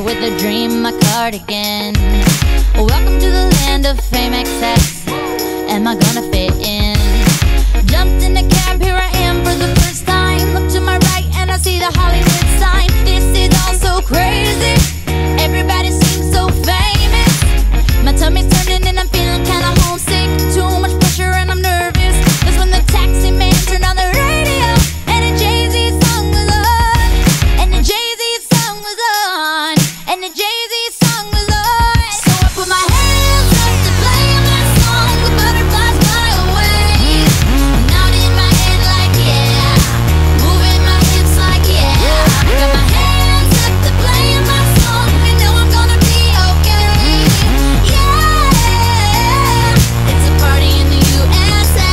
with a dream, my cardigan. Welcome to the land of fame excess. Am I gonna fit in? Jumped in the cab, here I am for the first time. Look to my right and I see the Hollywood sign. This is all so crazy. Everybody seems so famous. My tummy's turning and I'm feeling kinda homesick. Too much pressure and I'm nervous. That's when the taxi man turned on the radio and a Jay-Z song was on. And the Jay-Z song was on. And the Jay-Z song was on. So I put my hands up to play my song. The butterflies fly away. Nod in my head like yeah. Moving my hips like yeah. Got my hands up to play my song. You know I'm gonna be okay. Yeah. It's a party in the USA.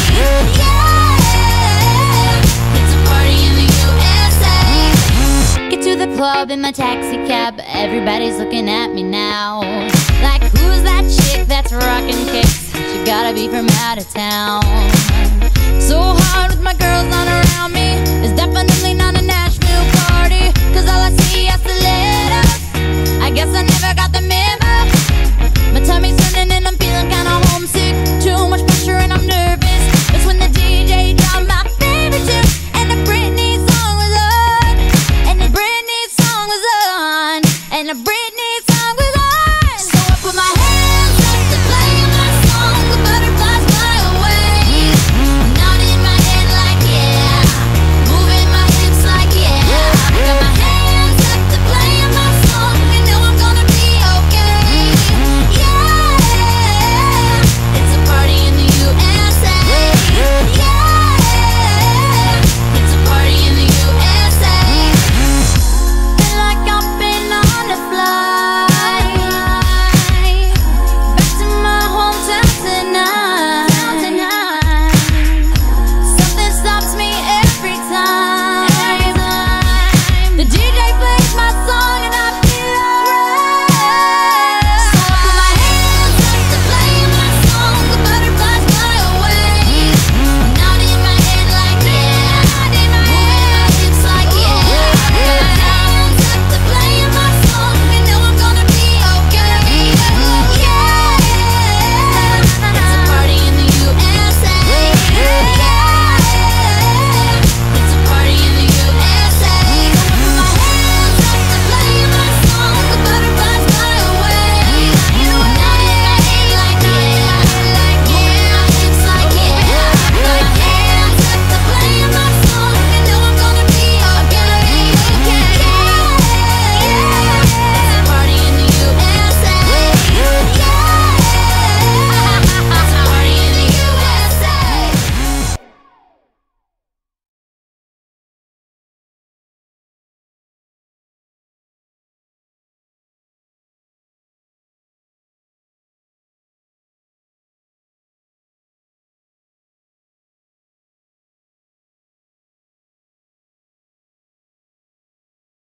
Yeah. It's a party in the USA. Get to the club in my taxi cab. Everybody's looking at me now. Like, who's that chick that's rockin' kicks? She gotta be from out of town. So hard with my girls not around me. It's definitely not a Nashville party. Cause all I see is stilettos. I guess I never got the memo.